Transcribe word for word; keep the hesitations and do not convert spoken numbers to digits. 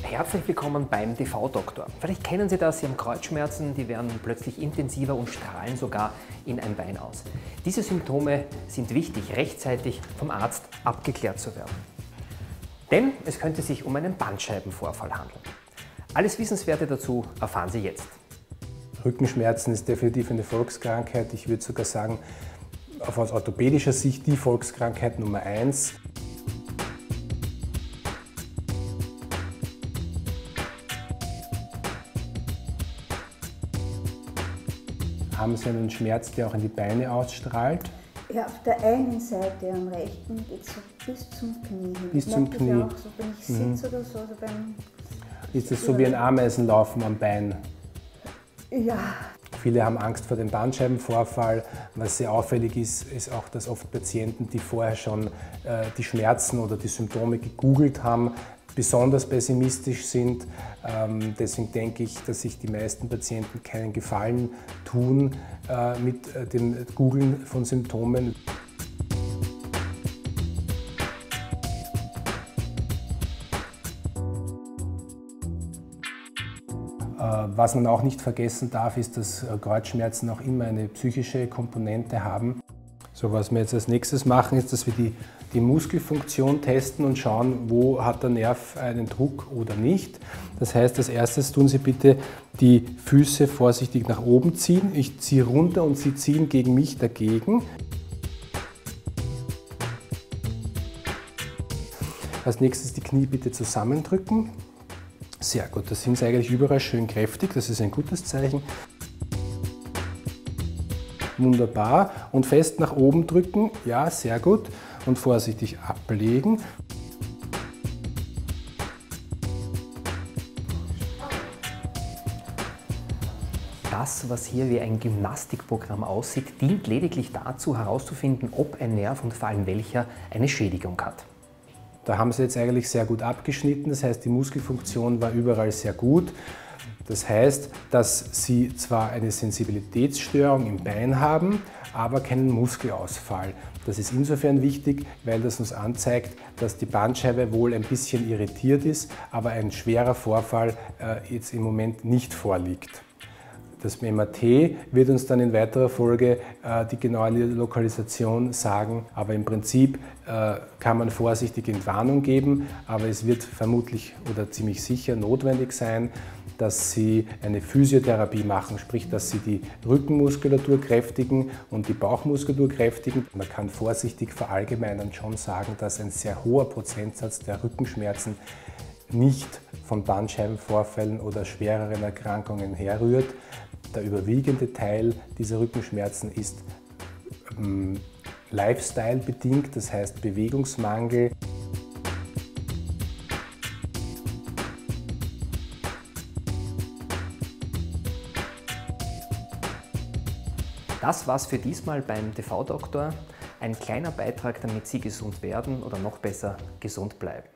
Herzlich willkommen beim T V-Doktor. Vielleicht kennen Sie das, Sie haben Kreuzschmerzen, die werden plötzlich intensiver und strahlen sogar in ein Bein aus. Diese Symptome sind wichtig, rechtzeitig vom Arzt abgeklärt zu werden. Denn es könnte sich um einen Bandscheibenvorfall handeln. Alles Wissenswerte dazu erfahren Sie jetzt. Rückenschmerzen ist definitiv eine Volkskrankheit. Ich würde sogar sagen, aus orthopädischer Sicht die Volkskrankheit Nummer eins. Haben Sie einen Schmerz, der auch in die Beine ausstrahlt? Ja, auf der einen Seite am rechten geht es so bis zum Knie hin. Bis zum Knie. Ich auch so, wenn ich sitze Mhm. oder so. Also beim Ist das so wie ein Ameisenlaufen am Bein? ja. Viele haben Angst vor dem Bandscheibenvorfall. Was sehr auffällig ist, ist auch, dass oft Patienten, die vorher schon äh, die Schmerzen oder die Symptome gegoogelt haben, besonders pessimistisch sind. Ähm, deswegen denke ich, dass sich die meisten Patienten keinen Gefallen tun äh, mit äh, dem Googlen von Symptomen. Was man auch nicht vergessen darf, ist, dass Kreuzschmerzen auch immer eine psychische Komponente haben. So, was wir jetzt als nächstes machen, ist, dass wir die, die Muskelfunktion testen und schauen, wo hat der Nerv einen Druck oder nicht. Das heißt, als erstes tun Sie bitte die Füße vorsichtig nach oben ziehen. Ich ziehe runter und Sie ziehen gegen mich dagegen. Als nächstes die Knie bitte zusammendrücken. Sehr gut, da sind sie eigentlich überall schön kräftig, das ist ein gutes Zeichen. Wunderbar. Und fest nach oben drücken, ja, sehr gut. Und vorsichtig ablegen. Das, was hier wie ein Gymnastikprogramm aussieht, dient lediglich dazu, herauszufinden, ob ein Nerv und vor allem welcher eine Schädigung hat. Da haben Sie jetzt eigentlich sehr gut abgeschnitten, das heißt, die Muskelfunktion war überall sehr gut. Das heißt, dass Sie zwar eine Sensibilitätsstörung im Bein haben, aber keinen Muskelausfall. Das ist insofern wichtig, weil das uns anzeigt, dass die Bandscheibe wohl ein bisschen irritiert ist, aber ein schwerer Vorfall äh, jetzt im Moment nicht vorliegt. Das M R T wird uns dann in weiterer Folge äh, die genaue Lokalisation sagen, aber im Prinzip äh, kann man vorsichtig Entwarnung geben, aber es wird vermutlich oder ziemlich sicher notwendig sein, dass Sie eine Physiotherapie machen, sprich, dass Sie die Rückenmuskulatur kräftigen und die Bauchmuskulatur kräftigen. Man kann vorsichtig verallgemeinern schon sagen, dass ein sehr hoher Prozentsatz der Rückenschmerzen nicht von Bandscheibenvorfällen oder schwereren Erkrankungen herrührt. Der überwiegende Teil dieser Rückenschmerzen ist ähm, Lifestyle bedingt, das heißt Bewegungsmangel. Das war's für diesmal beim T V-Doktor. Ein kleiner Beitrag, damit Sie gesund werden oder noch besser gesund bleiben.